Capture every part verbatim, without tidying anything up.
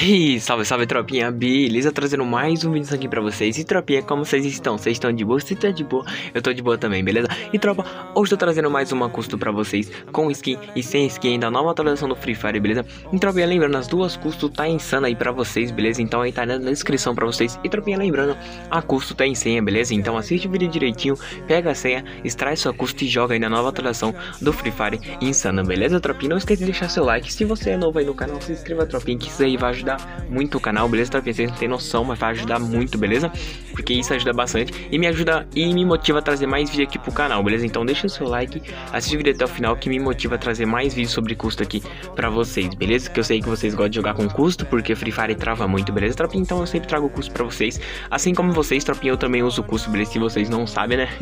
E salve, salve, tropinha, beleza? Trazendo mais um vídeo aqui pra vocês. E tropinha, como vocês estão? Vocês estão de boa? Se tá de boa, eu tô de boa também, beleza? E tropa, hoje tô trazendo mais uma custo pra vocês, com skin e sem skin da nova atualização do Free Fire, beleza? E tropinha, lembrando, as duas custos tá insana aí pra vocês, beleza? Então aí tá na descrição pra vocês. E tropinha, lembrando, a custo tá em senha, beleza? Então assiste o vídeo direitinho, pega a senha, extrai sua custo e joga aí na nova atualização do Free Fire insana, beleza, tropinha? Não esquece de deixar seu like. Se você é novo aí no canal, se inscreva, tropinha, que isso aí vai ajudar muito o canal, beleza, tropinha? Vocês não tem noção, mas vai ajudar muito, beleza? Porque isso ajuda bastante e me ajuda e me motiva a trazer mais vídeo aqui pro canal, beleza? Então deixa o seu like, assiste o vídeo até o final, que me motiva a trazer mais vídeos sobre custo aqui pra vocês, beleza? Que eu sei que vocês gostam de jogar com custo, porque Free Fire trava muito, beleza, tropinha? Então eu sempre trago custo pra vocês, assim como vocês, tropinha, eu também uso custo, beleza? Se vocês não sabem, né?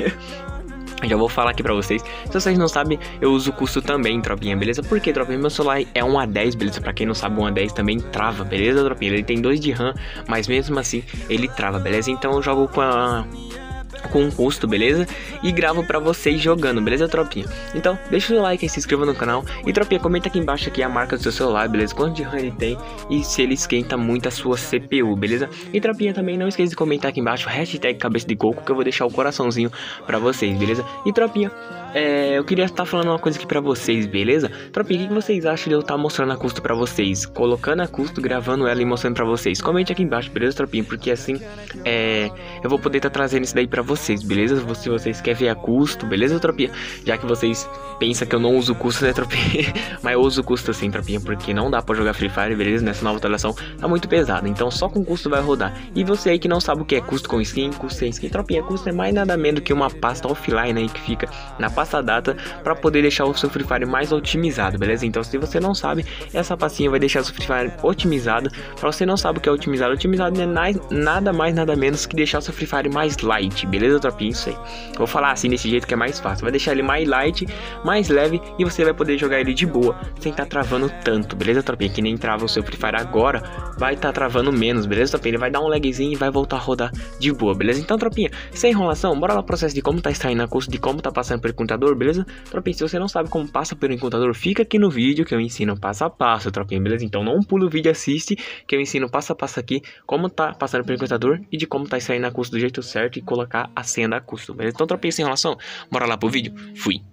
Já vou falar aqui pra vocês. Se vocês não sabem, eu uso custo também, tropinha, beleza? Porque, tropinha, meu celular é um A dez, beleza? Pra quem não sabe, um A dez também trava, beleza, tropinha? Ele tem dois de RAM, mas mesmo assim, ele trava, beleza? Então eu jogo com a... com um custo, beleza? E gravo pra vocês jogando, beleza, tropinha? Então, deixa o like e se inscreva no canal. E, tropinha, comenta aqui embaixo aqui a marca do seu celular, beleza? Quanto de RAM ele tem e se ele esquenta muito a sua C P U, beleza? E, tropinha, também não esqueça de comentar aqui embaixo hashtag cabeça de coco, que eu vou deixar o coraçãozinho pra vocês, beleza? E, tropinha, é, eu queria estar falando uma coisa aqui pra vocês, beleza? Tropinha, o que vocês acham de eu estar mostrando a custo pra vocês? Colocando a custo, gravando ela e mostrando pra vocês. Comente aqui embaixo, beleza, tropinha? Porque assim, é, eu vou poder estar trazendo isso daí pra vocês, beleza? Se vocês querem ver a custo, beleza, tropinha? Já que vocês pensam que eu não uso custo, né, tropinha? Mas eu uso custo sim, tropinha, porque não dá pra jogar Free Fire, beleza? Nessa nova atualização tá muito pesada, então só com custo vai rodar. E você aí que não sabe o que é custo com skin, custo sem skin, tropinha, custo é mais nada menos que uma pasta offline aí que fica na pasta data pra poder deixar o seu Free Fire mais otimizado, beleza? Então se você não sabe, essa pastinha vai deixar o seu Free Fire otimizado. Pra você não sabe o que é otimizado, otimizado é nada mais, nada menos que deixar o seu Free Fire mais light, beleza, tropinha? Isso aí. Vou falar assim desse jeito que é mais fácil. Vai deixar ele mais light, mais leve, e você vai poder jogar ele de boa, sem estar tá travando tanto, beleza, tropinha? Que nem trava o seu Free Fire agora, vai estar tá travando menos, beleza, tropinha? Ele vai dar um lagzinho e vai voltar a rodar de boa, beleza? Então, tropinha, sem enrolação, bora lá o processo de como tá extraindo a custo, de como tá passando pelo computador, beleza? Tropinha, se você não sabe como passa pelo computador, fica aqui no vídeo que eu ensino passo a passo, tropinha, beleza? Então não pula o vídeo, assiste, que eu ensino passo a passo aqui como tá passando pelo computador e de como tá extraindo a custo do jeito certo e colocar a senha da custo, beleza? Então, tropinha, sem enrolação, bora lá pro vídeo, fui!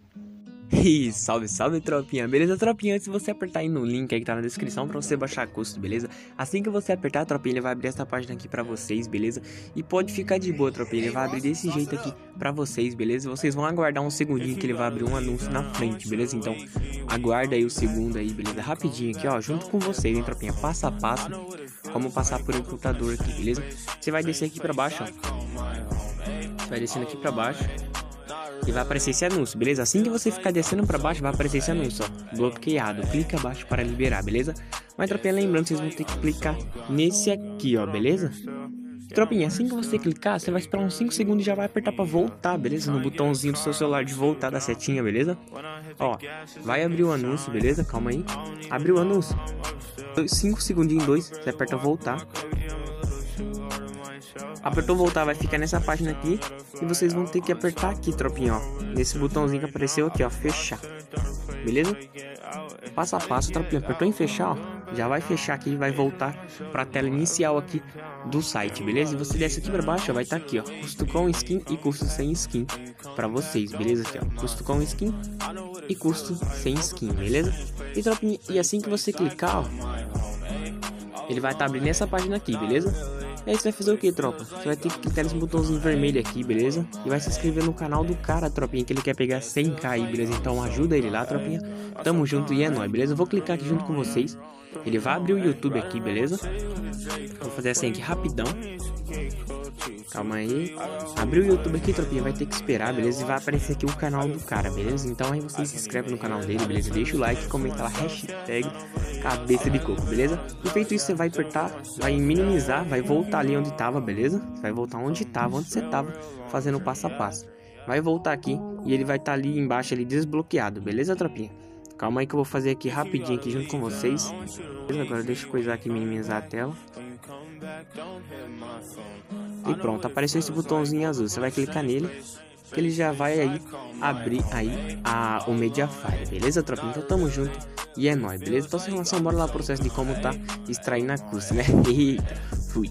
E salve, salve, tropinha, beleza, tropinha? Antes de você apertar aí no link aí que tá na descrição pra você baixar custo, beleza? Assim que você apertar, tropinha, ele vai abrir essa página aqui pra vocês, beleza? E pode ficar de boa, tropinha, ele vai abrir desse jeito aqui pra vocês, beleza? Vocês vão aguardar um segundinho que ele vai abrir um anúncio na frente, beleza? Então, aguarda aí o segundo aí, beleza? Rapidinho aqui, ó, junto com vocês, hein, tropinha? Passo a passo, como passar por um computador aqui, beleza? Você vai descer aqui pra baixo, ó. Você vai descendo aqui pra baixo e vai aparecer esse anúncio, beleza? Assim que você ficar descendo pra baixo, vai aparecer esse anúncio, ó, bloqueado. Clica abaixo para liberar, beleza? Mas, tropinha, lembrando, vocês vão ter que clicar nesse aqui, ó, beleza? Tropinha, assim que você clicar, você vai esperar uns cinco segundos e já vai apertar pra voltar, beleza? No botãozinho do seu celular de voltar da setinha, beleza? Ó, vai abrir o anúncio, beleza? Calma aí. Abriu o anúncio. cinco segundinhos, dois, você aperta voltar. Apertou voltar, vai ficar nessa página aqui e vocês vão ter que apertar aqui, tropinha, ó, nesse botãozinho que apareceu aqui, ó, fechar, beleza? Passo a passo, tropinha, apertou em fechar, ó, já vai fechar aqui e vai voltar pra tela inicial aqui do site, beleza? E você desce aqui pra baixo, ó, vai estar tá aqui, ó, custo com skin e custo sem skin pra vocês, beleza? Aqui, ó, custo com skin e custo sem skin, beleza? E, tropinha, e assim que você clicar, ó, ele vai estar tá abrindo essa página aqui, beleza? E aí você vai fazer o que, tropa? Você vai ter que clicar nesse botãozinho vermelho aqui, beleza? E vai se inscrever no canal do cara, tropinha, que ele quer pegar cem k aí, beleza? Então ajuda ele lá, tropinha. Tamo junto e é nóis, beleza? Eu vou clicar aqui junto com vocês. Ele vai abrir o YouTube aqui, beleza? Vou fazer assim aqui rapidão. Calma aí. Abriu o YouTube aqui, tropinha, vai ter que esperar, beleza? E vai aparecer aqui o canal do cara, beleza? Então aí você se inscreve no canal dele, beleza? Deixa o like, comenta lá, hashtag cabeça de coco, beleza? E feito isso, você vai apertar, vai minimizar, vai voltar ali onde tava, beleza? Vai voltar onde tava, onde você tava, fazendo o passo a passo. Vai voltar aqui e ele vai estar tá ali embaixo, ali desbloqueado, beleza, tropinha? Calma aí que eu vou fazer aqui rapidinho aqui junto com vocês. Agora deixa eu coisar aqui, minimizar a tela. E pronto, apareceu esse botãozinho azul, você vai clicar nele. que ele já vai aí abrir aí a, o Mediafire, beleza, tropinha? Então tamo junto e é nóis, beleza? Então sem relação, bora lá o processo de como tá extraindo a custa, né? Eita, fui.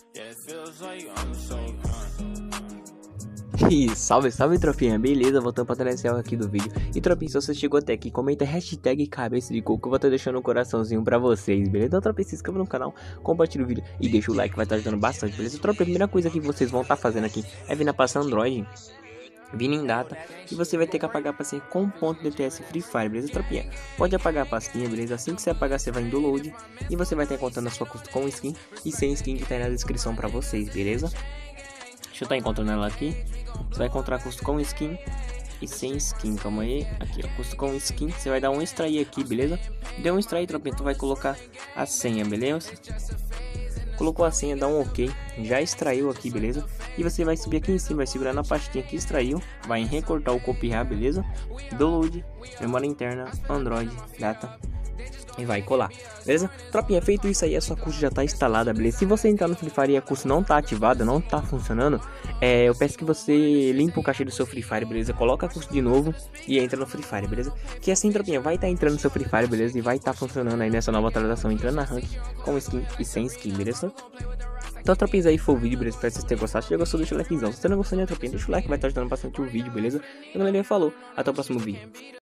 E salve, salve, tropinha, beleza? Voltando pra inicial aqui do vídeo. E tropinha, se você chegou até aqui, comenta hashtag cabeça de coco, que eu vou estar deixando um coraçãozinho pra vocês, beleza? Então, tropinha, se inscreva no canal, compartilha o vídeo e deixa o like, vai estar ajudando bastante, beleza? Tropinha, a primeira coisa que vocês vão estar fazendo aqui é vir na pasta Android, vindo em data, e você vai ter que apagar a pastinha com ponto .dts Free Fire, beleza, tropinha? Pode apagar a pastinha, beleza? Assim que você apagar, você vai em download e você vai estar encontrando a sua custa com skin e sem skin que tá aí na descrição pra vocês, beleza? Deixa eu estar encontrando ela aqui. Você vai encontrar custo com skin e sem skin, calma aí. Aqui, ó, custo com skin. Você vai dar um extrair aqui, beleza? Deu um extrair, tropinha, tu vai colocar a senha, beleza? Colocou a senha, dá um ok. Já extraiu aqui, beleza? E você vai subir aqui em cima, vai segurar na pastinha que extraiu. Vai em recortar ou copiar, beleza? Download, memória interna, Android, data. E vai colar, beleza? Tropinha, feito isso aí, a sua custa já tá instalada, beleza? Se você entrar no Free Fire e a custa não tá ativada, não tá funcionando, é, eu peço que você limpe o caixa do seu Free Fire, beleza? Coloca a custa de novo e entra no Free Fire, beleza? Que assim, tropinha, vai estar tá entrando no seu Free Fire, beleza? E vai estar tá funcionando aí nessa nova atualização, entrando na rank com skin e sem skin, beleza? Então, tropinhas, aí foi o vídeo, beleza? Espero que vocês tenham gostado. Se já gostou, deixa o likezão. Se você não gostou, né, tropinha, deixa o like, vai estar ajudando bastante o vídeo, beleza? Então, galerinha, falou. Até o próximo vídeo.